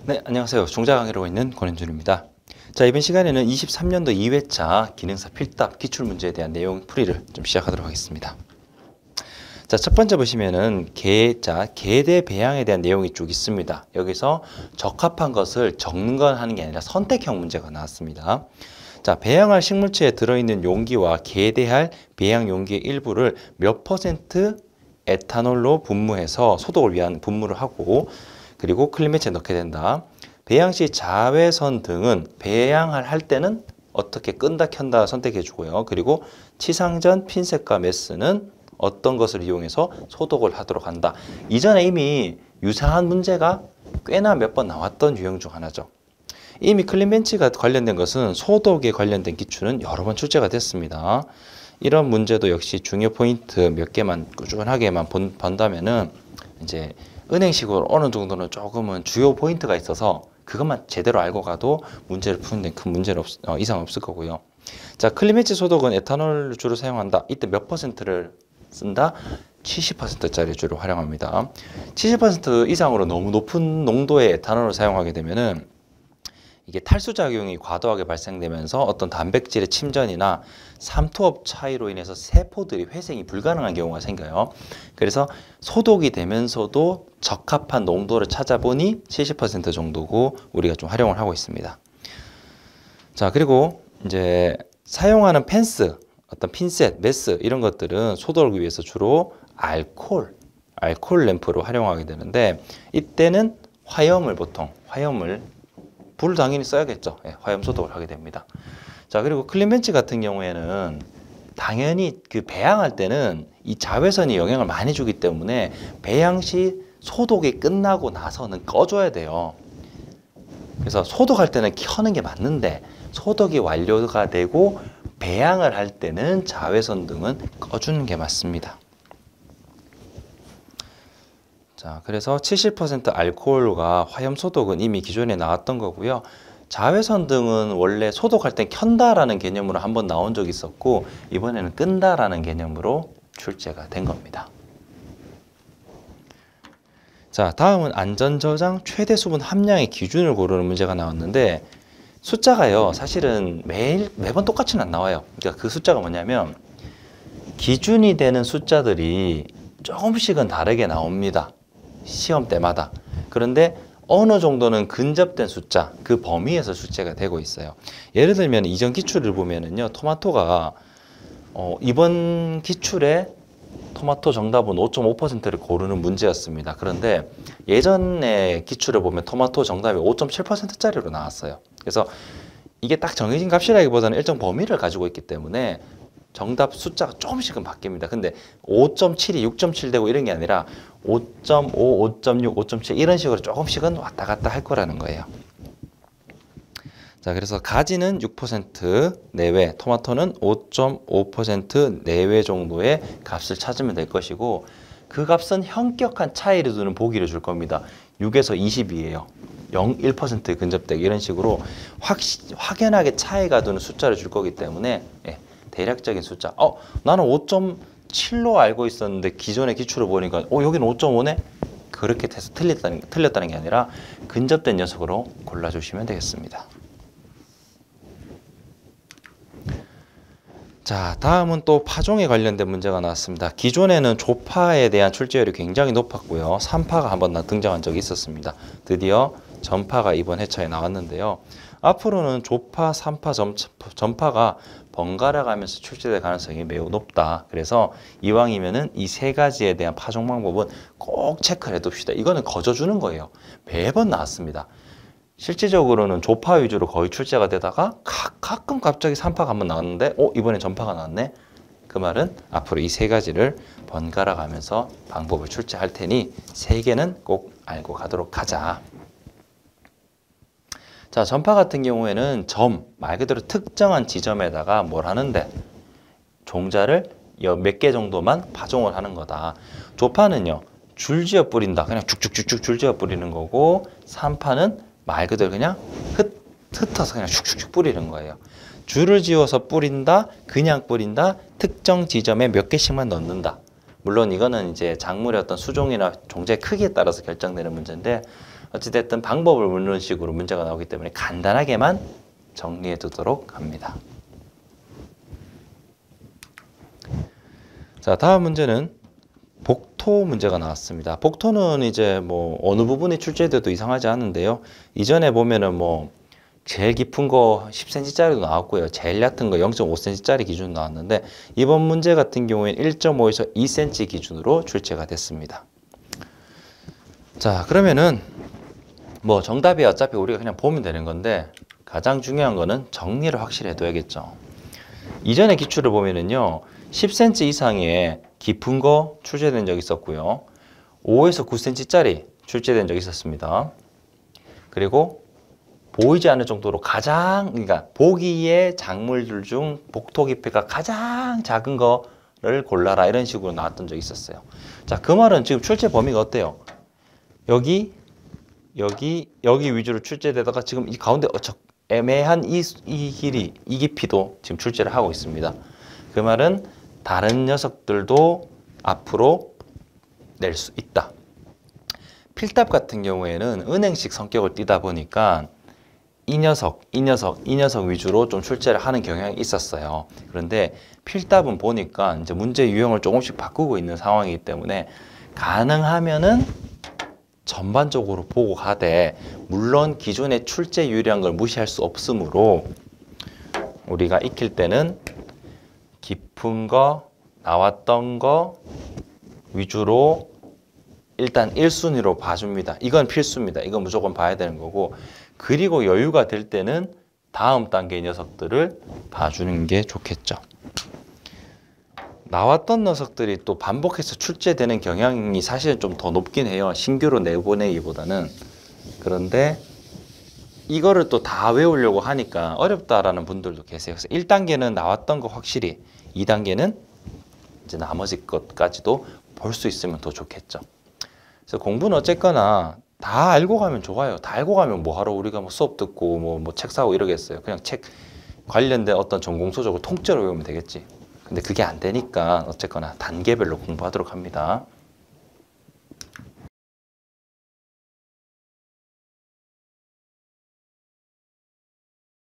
네, 안녕하세요. 종자 강의로 있는 권현준입니다. 자, 이번 시간에는 23년도 2회차 기능사 필답 기출문제에 대한 내용 풀이를 좀 시작하도록 하겠습니다. 자, 첫 번째 보시면은 계대 배양에 대한 내용이 쭉 있습니다. 여기서 적합한 것을 적는 건 하는 게 아니라 선택형 문제가 나왔습니다. 자, 배양할 식물체에 들어있는 용기와 계대할 배양 용기의 일부를 몇 퍼센트 에탄올로 분무해서 소독을 위한 분무를 하고, 그리고 클린매치에 넣게 된다. 배양 시 자외선 등은 배양을 할 때는 어떻게 끈다 켠다 선택해 주고요. 그리고 치상전 핀셋과 메스는 어떤 것을 이용해서 소독을 하도록 한다. 이전에 이미 유사한 문제가 꽤나 몇 번 나왔던 유형 중 하나죠. 이미 클린벤치가 관련된 것은 소독에 관련된 기출은 여러 번 출제가 됐습니다. 이런 문제도 역시 중요 포인트 몇 개만 꾸준하게만 본다면은 이제 은행식으로 어느 정도는 조금은 주요 포인트가 있어서 그것만 제대로 알고 가도 문제를 푸는 데 큰 문제는 이상 없을 거고요. 자, 클린매치 소독은 에탄올 주로 사용한다. 이때 몇 퍼센트를 쓴다? 70%짜리 주로 활용합니다. 70% 이상으로 너무 높은 농도의 에탄올을 사용하게 되면은 이게 탈수작용이 과도하게 발생되면서 어떤 단백질의 침전이나 삼투압 차이로 인해서 세포들이 회생이 불가능한 경우가 생겨요. 그래서 소독이 되면서도 적합한 농도를 찾아보니 70% 정도고 우리가 좀 활용을 하고 있습니다. 자, 그리고 이제 사용하는 펜스, 어떤 핀셋, 메스 이런 것들은 소독을 위해서 주로 알코올 램프로 활용하게 되는데, 이때는 화염을 불 당연히 써야겠죠. 예, 화염 소독을 하게 됩니다. 자, 그리고 클린벤치 같은 경우에는 당연히 그 배양할 때는 이 자외선이 영향을 많이 주기 때문에 배양 시 소독이 끝나고 나서는 꺼줘야 돼요. 그래서 소독할 때는 켜는 게 맞는데 소독이 완료가 되고 배양을 할 때는 자외선 등은 꺼주는 게 맞습니다. 자, 그래서 70% 알코올과 화염 소독은 이미 기존에 나왔던 거고요. 자외선 등은 원래 소독할 때 켠다라는 개념으로 한번 나온 적이 있었고, 이번에는 끈다라는 개념으로 출제가 된 겁니다. 자, 다음은 안전저장 최대 수분 함량의 기준을 고르는 문제가 나왔는데, 숫자가요, 사실은 매번 똑같이는 안 나와요. 그러니까 그 숫자가 뭐냐면 기준이 되는 숫자들이 조금씩은 다르게 나옵니다. 시험 때마다. 그런데 어느 정도는 근접된 숫자, 그 범위에서 출제가 되고 있어요. 예를 들면 이전 기출을 보면은요, 토마토가 이번 기출에 토마토 정답은 5.5%를 고르는 문제였습니다. 그런데 예전에 기출을 보면 토마토 정답이 5.7%짜리로 나왔어요. 그래서 이게 딱 정해진 값이라기보다는 일정 범위를 가지고 있기 때문에 정답 숫자가 조금씩은 바뀝니다. 근데 5.7이 6.7 되고 이런 게 아니라 5.5, 5.6, 5.7 이런 식으로 조금씩은 왔다 갔다 할 거라는 거예요. 자, 그래서 가지는 6% 내외, 토마토는 5.5% 내외 정도의 값을 찾으면 될 것이고, 그 값은 현격한 차이를 두는 보기를 줄 겁니다. 6에서 20이에요. 0, 1% 근접되게 이런 식으로 확연하게 차이가 두는 숫자를 줄 거기 때문에 대략적인 숫자. 나는 5.7로 알고 있었는데 기존의 기출을 보니까 여기는 5.5네? 그렇게 돼서 틀렸다는 게 아니라 근접된 녀석으로 골라주시면 되겠습니다. 자, 다음은 또 파종에 관련된 문제가 나왔습니다. 기존에는 조파에 대한 출제율이 굉장히 높았고요. 3파가 한번 등장한 적이 있었습니다. 드디어 전파가 이번 회차에 나왔는데요. 앞으로는 조파, 3파, 전파가 번갈아 가면서 출제될 가능성이 매우 높다. 그래서 이왕이면은 이 세 가지에 대한 파종 방법은 꼭 체크를 해둡시다. 이거는 거저주는 거예요. 매번 나왔습니다. 실질적으로는 조파 위주로 거의 출제가 되다가 가끔 갑자기 3파가 한번 나왔는데 이번에 전파가 나왔네? 그 말은 앞으로 이 세 가지를 번갈아 가면서 방법을 출제할 테니 세 개는 꼭 알고 가도록 하자. 자, 전파 같은 경우에는 말 그대로 특정한 지점에다가 뭘 하는데 종자를 몇 개 정도만 파종을 하는 거다. 조파는요, 줄지어 뿌린다. 그냥 쭉쭉쭉쭉 줄지어 뿌리는 거고, 3파는 말 그대로 그냥 흩어서 그냥 슉슉슉 뿌리는 거예요. 줄을 지어서 뿌린다, 그냥 뿌린다, 특정 지점에 몇 개씩만 넣는다. 물론 이거는 이제 작물의 어떤 수종이나 종자의 크기에 따라서 결정되는 문제인데, 어찌됐든 방법을 묻는 식으로 문제가 나오기 때문에 간단하게만 정리해 두도록 합니다. 자, 다음 문제는 복토 문제가 나왔습니다. 복토는 이제 뭐 어느 부분이 출제돼도 이상하지 않은데요. 이전에 보면은 뭐 제일 깊은 거 10cm짜리도 나왔고요. 제일 얕은 거 0.5cm짜리 기준 나왔는데 이번 문제 같은 경우에는 1.5에서 2cm 기준으로 출제가 됐습니다. 자, 그러면은 뭐 정답이 어차피 우리가 그냥 보면 되는 건데 가장 중요한 거는 정리를 확실히 해둬야겠죠. 이전에 기출을 보면은요. 10cm 이상의 깊은 거 출제된 적이 있었고요. 5에서 9cm짜리 출제된 적이 있었습니다. 그리고 보이지 않을 정도로 그러니까 보기에 작물들 중 복토 깊이가 가장 작은 거를 골라라 이런 식으로 나왔던 적이 있었어요. 자, 그 말은 지금 출제 범위가 어때요? 여기 위주로 출제되다가 지금 이 가운데 애매한 이 길이, 이 깊이도 지금 출제를 하고 있습니다. 그 말은 다른 녀석들도 앞으로 낼 수 있다. 필답 같은 경우에는 은행식 성격을 띠다 보니까 이 녀석 위주로 좀 출제를 하는 경향이 있었어요. 그런데 필답은 보니까 이제 문제 유형을 조금씩 바꾸고 있는 상황이기 때문에 가능하면은 전반적으로 보고 가되 물론 기존의 출제 유리한 걸 무시할 수 없으므로 우리가 익힐 때는 깊은 거, 나왔던 거 위주로 일단 1순위로 봐줍니다. 이건 필수입니다. 이건 무조건 봐야 되는 거고 그리고 여유가 될 때는 다음 단계의 녀석들을 봐주는 게 좋겠죠. 나왔던 녀석들이 또 반복해서 출제되는 경향이 사실은 좀 더 높긴 해요. 신규로 내보내기보다는. 그런데 이거를 또 다 외우려고 하니까 어렵다라는 분들도 계세요. 그래서 1단계는 나왔던 거 확실히, 2단계는 이제 나머지 것까지도 볼 수 있으면 더 좋겠죠. 그래서 공부는 어쨌거나 다 알고 가면 좋아요. 다 알고 가면 뭐하러 우리가 뭐 수업 듣고 뭐 책 사고 이러겠어요. 그냥 책 관련된 어떤 전공 소적을 통째로 외우면 되겠지. 근데 그게 안 되니까 어쨌거나 단계별로 공부하도록 합니다.